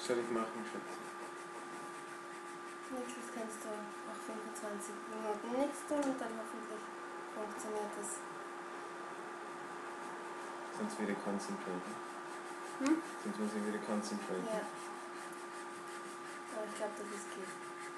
soll ich machen, Schatz? Nächstes kannst du auch 25 Minuten nichts tun und dann hoffentlich funktioniert das. Sonst wieder concentraten. Sonst muss ich wieder concentraten. Ja. Aber ich glaube, dass es geht.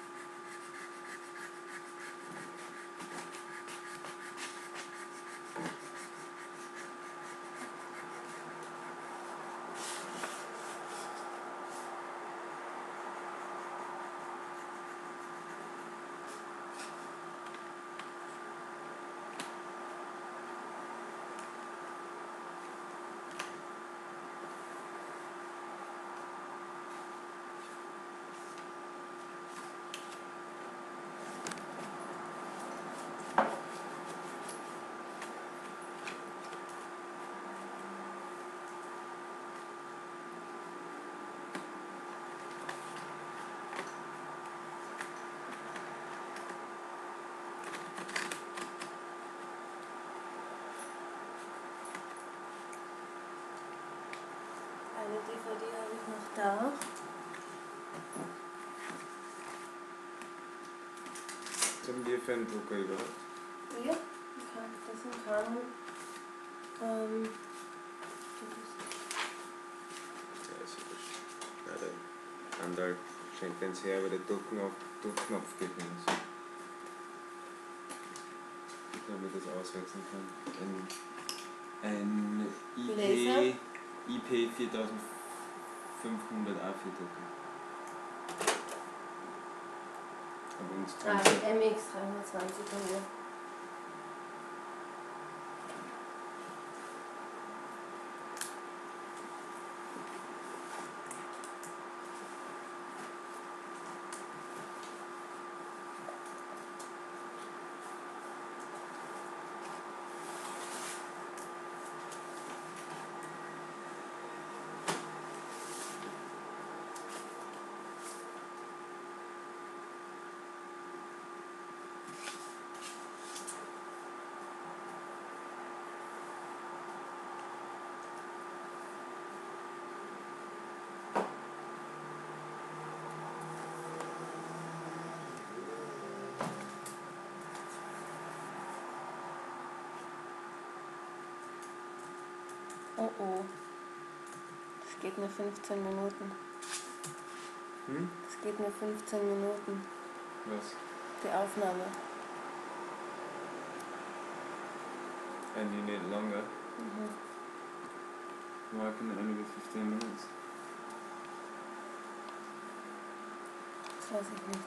Eine DVD habe ich noch da. Was haben wir für einen Drucker überhaupt? Ja, okay. Das ist ein Canon. Ja, ist ja wurscht. Ja, der Andal schenkt eins her, aber der Druckknopf geht nicht. Damit das auswechseln kann. Ein IP 4500 A4-Drucker. Aber uns Die MX 320 von mir. Oh oh. Es geht nur 15 Minuten. Es geht nur 15 Minuten. Was? Die Aufnahme. And you need longer? Why can it only be 15 minutes? Das weiß ich nicht.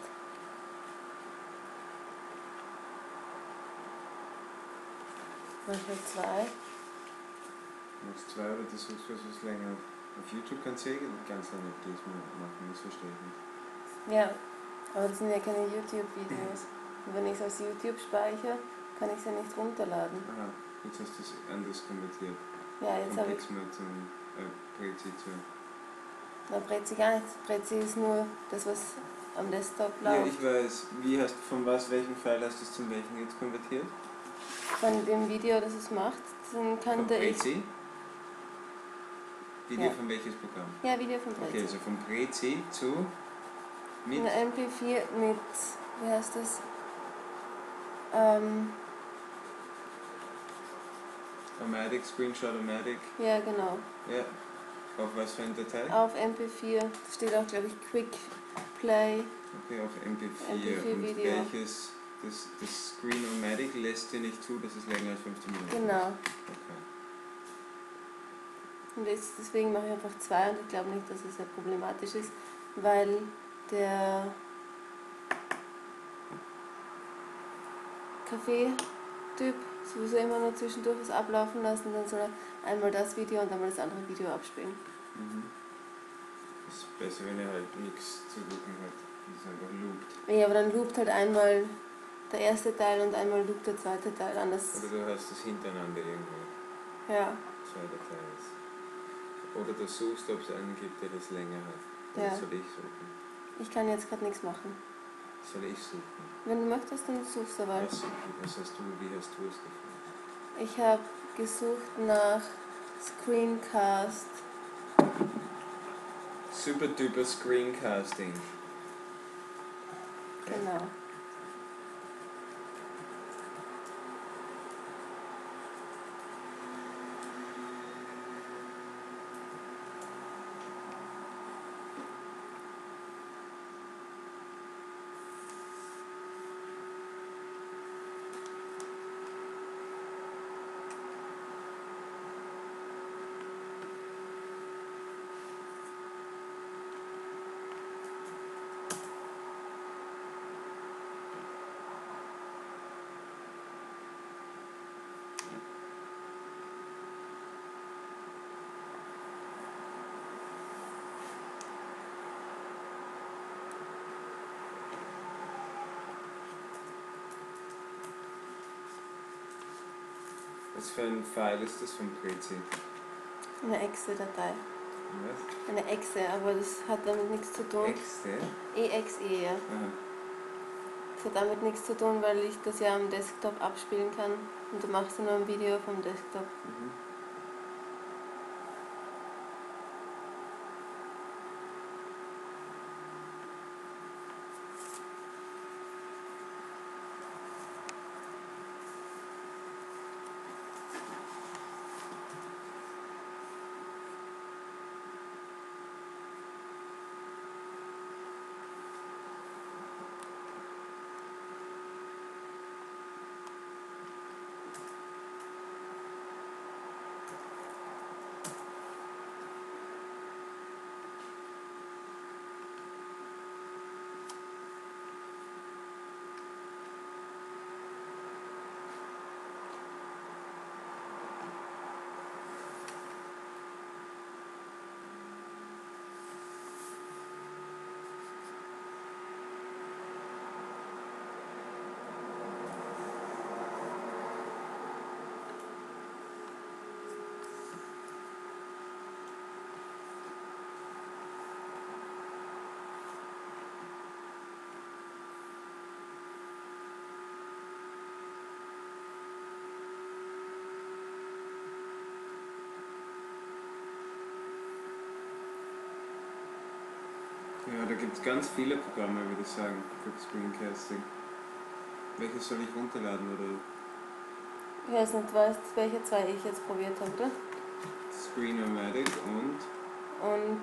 Manchmal 2. Du machst 2 oder du suchst was länger. Auf YouTube kannst du ganz lange Videos machen, das verstehe ich nicht. Ja, aber das sind ja keine YouTube-Videos. Und wenn ich es als YouTube speichere, kann ich es ja nicht runterladen. Aha, jetzt hast du es anders konvertiert. Ja, jetzt habe ich... Von Pixma zum Prezi zu... Na, Prezi gar nicht. Prezi ist nur das, was am Desktop läuft. Ja, ich weiß. Welchen File hast du es zum welchen jetzt konvertiert? Von dem Video, das es macht, dann kann der... Prezi? Video von welches Programm? Ja, Video von Prezi. Okay, also von Prezi zu... Mit? Eine MP4 mit... Wie heißt das? Omatic, Screenshot-O-Matic. Ja, genau. Ja. Auf was für eine Datei? Auf MP4. Da steht auch, glaube ich, Quick Play. Okay, auf MP4. MP4 und Video. welches... Das Screen-O-Matic lässt dir nicht zu, dass es länger als 15 Minuten ist? Genau. Okay. Und deswegen mache ich einfach 2 und ich glaube nicht, dass es sehr problematisch ist, weil der Kaffee-Typ sowieso immer nur zwischendurch was ablaufen lassen, dann soll er einmal das Video und einmal das andere Video abspielen. Das ist besser, wenn er halt nichts zu gucken hat. Das ist einfach loopt. Ja, aber dann loopt halt einmal der erste Teil und einmal loopt der zweite Teil anders. Oder du hast das hintereinander irgendwo. Ja. Zwei Dateien. Oder du suchst, ob es einen gibt, der das länger hat. Oder Ja. soll ich suchen? Ich kann jetzt gerade nichts machen. Soll ich suchen? Wenn du möchtest, dann suchst du aber. Was hast du, wie hast du es gefunden? Ich habe gesucht nach Screencast. Super duper Screencasting. Genau. Was für ein File ist das vom PC? Eine Exe-Datei. Was? Eine Exe, aber das hat damit nichts zu tun. Exe? EXE, ja. Aha. Das hat damit nichts zu tun, weil ich das ja am Desktop abspielen kann. Und du machst ja nur ein Video vom Desktop. Mhm. Ja, da gibt es ganz viele Programme, würde ich sagen, für Screencasting. Welches soll ich runterladen, oder? Ich weiß nicht, weißt welche zwei ich jetzt probiert habe, oder? Screenomatic und Und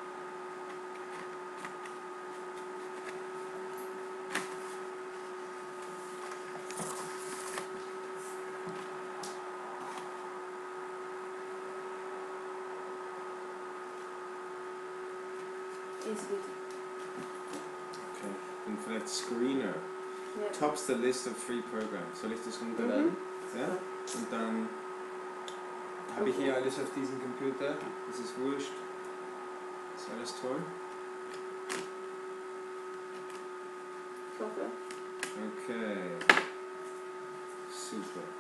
Easy. okay. Und vielleicht Screener. Ja. Tops the list of free programs. Soll ich das runterladen? Ja? Und dann habe ich hier alles auf diesem Computer. Das ist wurscht. Ist alles toll? Ich hoffe. Okay. Super.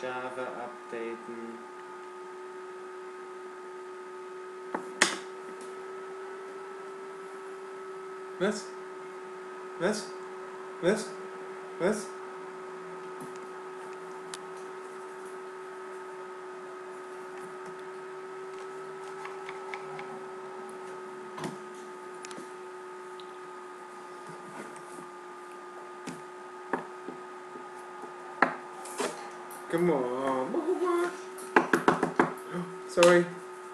Java updaten. Was? Was? Was? Was? Come on. Sorry.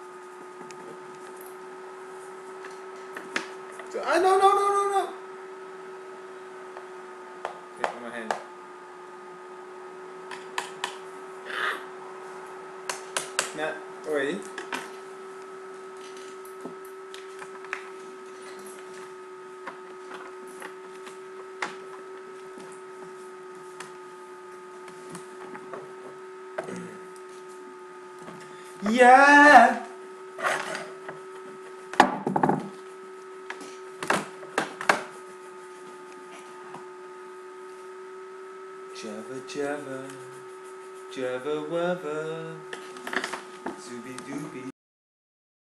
No. Get on my hand. Nah, oi. Yeah! Java, Java, Java, Java.